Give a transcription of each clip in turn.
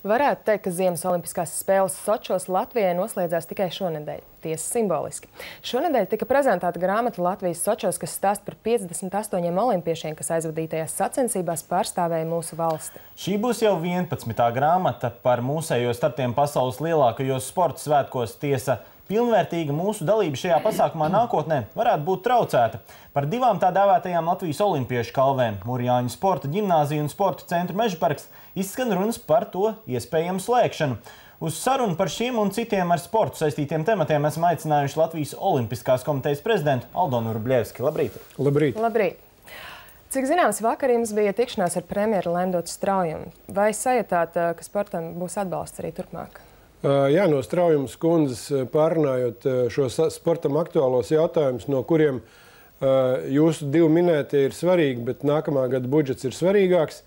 Varētu teikt, ka Ziemas olimpiskās spēles Sočos Latvijai noslēdzās tikai šonedēļ. Tiesa simboliski. Šonedēļ tika prezentēta grāmata Latvijas Sočos, kas stāsta par 58 olimpiešiem, kas aizvadītajās sacensībās pārstāvēja mūsu valsti. Šī būs jau 11. grāmata par mūsējo startiem pasaules lielākajos sporta svētkos. Tiesa, pilnvērtīga mūsu dalība šajā pasākumā nākotnē varētu būt traucēta. Par divām tā dēvētajām Latvijas olimpiešu kalvēm – Murjāņu sporta ģimnāzija un sporta centru Mežaparks – izskan runas par to iespējamu slēgšanu. Uz sarunu par šiem un citiem ar sportu saistītiem tematiem esam aicinājuši Latvijas Olimpiskās komitejas prezidentu Aldonu Vrublevski. Labrīt! Labrīt! Labrīt! Cik zināms, vakar jums bija tikšanās ar premjeru Lemdotu Straujumu. Vai sajūtāt, ka sportam būs atbalsts arī turpmāk? Jā, no Straujumas kundzes pārunājot šo sportam aktuālos jautājumus, no kuriem jūsu divi minētie ir svarīgi, bet nākamā gada budžets ir svarīgāks,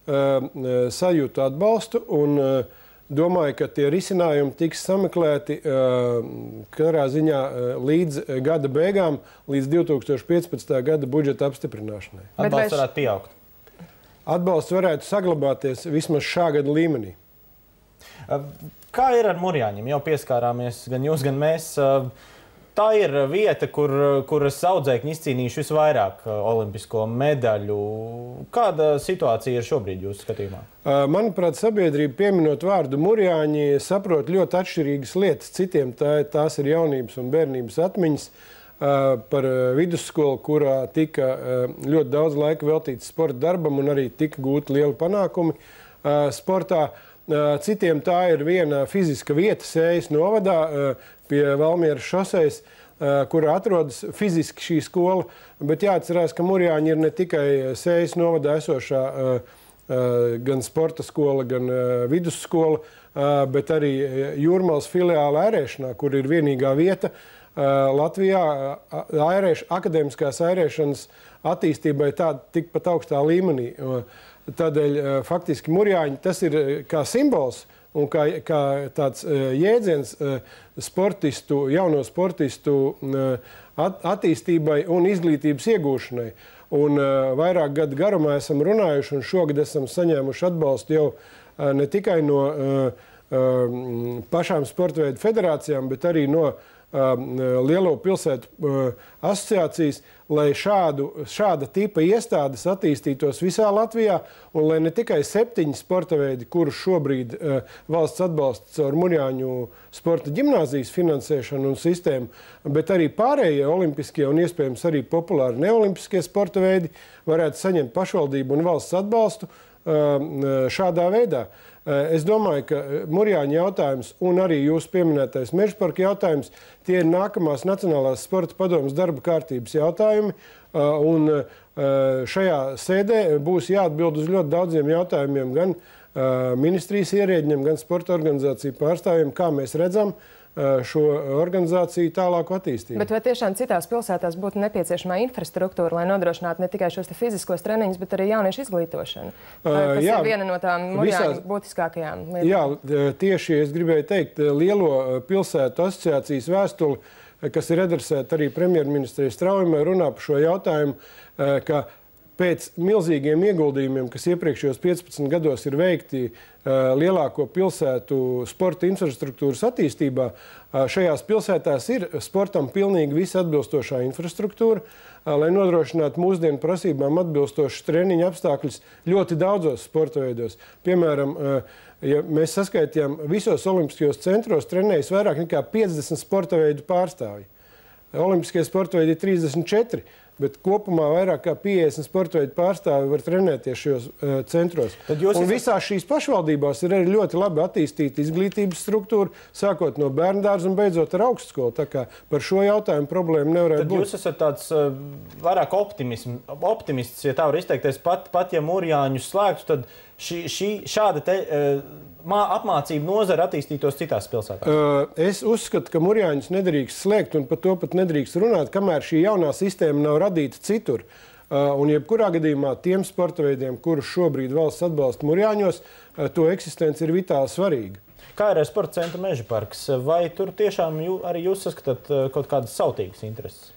sajūtu atbalstu un domāju, ka tie risinājumi tiks sameklēti katrā ziņā līdz gada beigām, līdz 2015. gada budžeta apstiprināšanai. Atbalsts varētu pieaugt? Atbalsts varētu saglabāties vismaz šā gada līmenī. Kā ir ar Murjāņiem? Jau pieskārāmies gan jūs, gan mēs. Tā ir vieta, kuras audzēkņi izcīnījuši visvairāk olimpisko medaļu. Kāda situācija ir šobrīd jūsu skatījumā? Manuprāt, sabiedrība pieminot vārdu Murjāņi saprot ļoti atšķirīgas lietas. Citiem tās ir jaunības un bērnības atmiņas par vidusskolu, kurā tika ļoti daudz laika veltīts sporta darbam un arī tika gūti lieli panākumi sportā. Citiem tā ir viena fiziska vieta Sējas novadā pie Valmieras šosejas, kurā atrodas fiziski šī skola. Bet jāatcerās, ka Murjāņi ir ne tikai Sējas novadā esošā gan sporta skola, gan vidusskola, bet arī Jūrmalas filiāla ērēšanā, kur ir vienīgā vieta Latvijā akadēmiskās ērēšanas attīstībai tikpat augstā līmenī. Tādēļ faktiski Murjāņi tas ir kā simbols un kā tāds jēdziens jauno sportistu attīstībai un izglītības iegūšanai. Un vairāk gadu garumā esam runājuši un šogad esam saņēmuši atbalstu jau ne tikai no pašām sportveidu federācijām, bet arī no lielo pilsētu asociācijas, lai šāda tipa iestādes attīstītos visā Latvijā un lai ne tikai 7 sporta veidi, kurus šobrīd valsts atbalsta caur Murjāņu sporta ģimnāzijas finansēšanu un sistēmu, bet arī pārējie olimpiskie un iespējams arī populāri neolimpiskie sporta veidi varētu saņemt pašvaldību un valsts atbalstu šādā veidā. Es domāju, ka Murjāņu jautājums un arī jūsu pieminētais Mežaparka jautājums, tie ir nākamās Nacionālās sporta padomes darba kārtības jautājumi. Un šajā sēdē būs jāatbild uz ļoti daudziem jautājumiem gan ministrijas ierēģiem, gan sporta organizāciju pārstāvjiem, kā mēs redzam šo organizāciju tālāku attīstību. Bet vai tiešām citās pilsētās būtu nepieciešamā infrastruktūra, lai nodrošinātu ne tikai šos fiziskos treniņus, bet arī jauniešu izglītošanu? Tas ir viena no tām Murjāņu būtiskākajām lietām. Jā, tieši es gribēju teikt, lielo pilsētu asociācijas vēstuli, kas ir adresēta arī premjerministrei Straujumai, runā par šo jautājumu, ka pēc milzīgiem ieguldījumiem, kas iepriekšējos 15 gados ir veikti lielāko pilsētu sporta infrastruktūras attīstībā, šajās pilsētās ir sportam pilnīgi visa atbilstošā infrastruktūra, lai nodrošinātu mūsdienu prasībām atbilstošas treniņu apstākļus ļoti daudzos sporta veidos. Piemēram, ja mēs saskaitījām, visos olimpiskajos centros trenējas vairāk nekā 50 sporta veidu pārstāvji. Olimpiskie sporta veidi ir 34. Bet kopumā vairāk kā 50 sporta veidu pārstāvi var trenēties šajos centros. Un visās šīs pašvaldībās ir arī ļoti labi attīstīta izglītības struktūra, sākot no bērndārza un beidzot ar augstskolu. Tā kā par šo jautājumu problēmu nevarētu būt. Tad jūs esat tāds vairāk optimists, ja tā var izteikties, pat ja Murjāņus slēgtu, tad šāda apmācība nozara attīstītos citās pilsētās? Es uzskatu, ka Murjāņus nedrīkst slēgt un par to pat nedrīkst runāt, kamēr šī jaunā sistēma nav radīta citur. Un jebkurā gadījumā tiem sporta veidiem, kurus šobrīd valsts atbalsta Murjāņos, to eksistence ir vitāli svarīga. Kā ir ar sporta centru Mežaparks? Vai tur tiešām arī jūs saskatāt kaut kādas sautīgas intereses?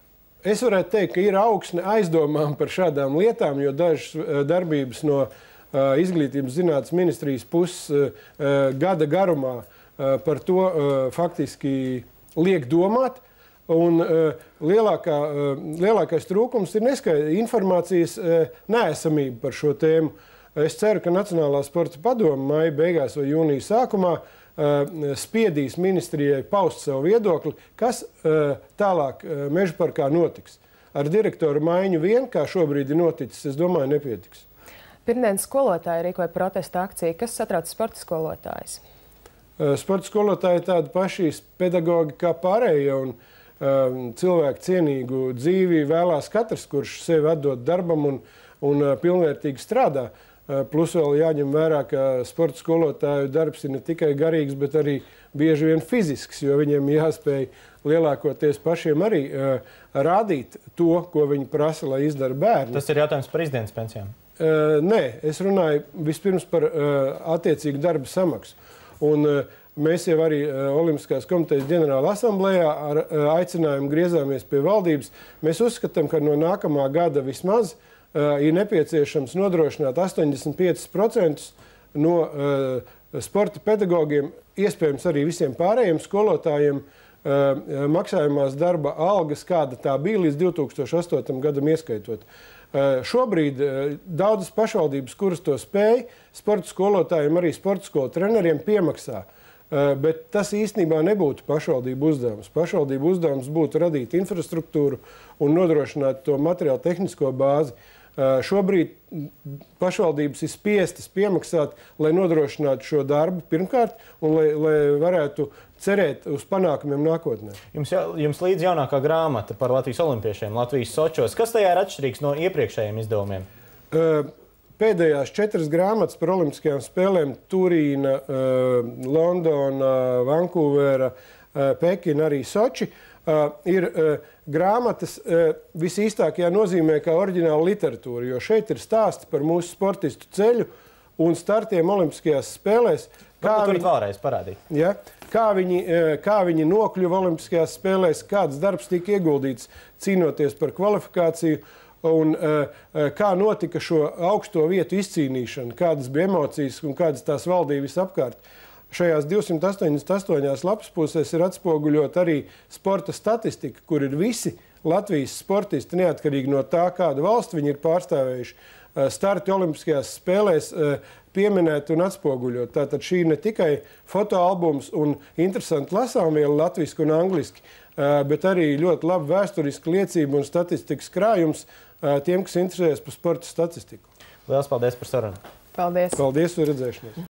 Es varētu teikt, ka ir augsne aizdomām par šādām lietām, jo dažas darbības no Izglītības zinātnes ministrijas pusgada garumā par to faktiski liek domāt. Un lielākais trūkums ir informācijas neesamība par šo tēmu. Es ceru, ka Nacionālā sporta padome maija beigās vai jūnija sākumā spiedīs ministrijai paust savu viedokli, kas tālāk Mežaparkā notiks. Ar direktoru maiņu vien, kā šobrīd ir noticis, es domāju, nepietiks. Pirmdien skolotāji rīkoja protesta akciju. Kas satrauc sporta skolotājus? Sporta skolotāji ir tādi paši pedagogi kā pārējie, un cilvēku cienīgu dzīvi vēlās katrs, kurš sevi atdod darbam un pilnvērtīgi strādā. Plus vēl jāņem vērā, ka sporta skolotāju darbs ir ne tikai garīgs, bet arī bieži vien fizisks, jo viņiem jāspēj lielākoties pašiem arī rādīt to, ko viņi prasa, lai izdara bērni. Tas ir jautājums par izdienas pensijām? Nē, es runāju vispirms par attiecīgu darba samaksu. Un mēs jau arī Olimpiskās komitejas ģenerāla asamblējā ar aicinājumu griezāmies pie valdības. Mēs uzskatām, ka no nākamā gada vismaz ir nepieciešams nodrošināt 85% no sporta pedagogiem, iespējams arī visiem pārējiem skolotājiem, maksājumās darba algas, kāda tā bija līdz 2008. gadam ieskaitot. Šobrīd daudzas pašvaldības, kuras to spēj, sporta skolotājiem, arī sporta skolu treneriem piemaksā. Bet tas īstenībā nebūtu pašvaldību uzdevums. Pašvaldību uzdevums būtu radīt infrastruktūru un nodrošināt to materiālu tehnisko bāzi. Šobrīd pašvaldības ir spiestas piemaksāt, lai nodrošinātu šo darbu pirmkārt un lai varētu cerēt uz panākumiem nākotnē. Jums līdz jaunākā grāmata par Latvijas olimpiešiem, Latvijas Sočos. Kas tajā ir atšķirīgs no iepriekšējiem izdevumiem? Pēdējās 4 grāmatas par olimpiskajām spēlēm - Turīna, Londona, Vankūvera, Pekina, arī Soči - ir grāmatas visīstākajā nozīmē kā oriģināla literatūra, jo šeit ir stāsti par mūsu sportistu ceļu un startiem olimpiskajās spēlēs. Vēlreiz parādīt. Ja, kā viņi nokļuva olimpiskajās spēlēs, kāds darbs tika ieguldīts cīnoties par kvalifikāciju un kā notika šo augsto vietu izcīnīšana, kādas bija emocijas un kādas tās valdīja visapkārt. Šajās 288 lapas pusēs ir atspoguļot arī sporta statistika, kur ir visi Latvijas sportisti, neatkarīgi no tā, kādu valstu viņi ir pārstāvējuši, starti olimpiskajās spēlēs pieminēti un atspoguļot. Tātad šī ne tikai fotoalbums un interesanti lasāmviela latviski un angliski, bet arī ļoti laba vēsturiska liecība un statistikas krājums tiem, kas interesējas par sporta statistiku. Lielas paldies par sarunu. Paldies. Paldies, uz redzēšanos.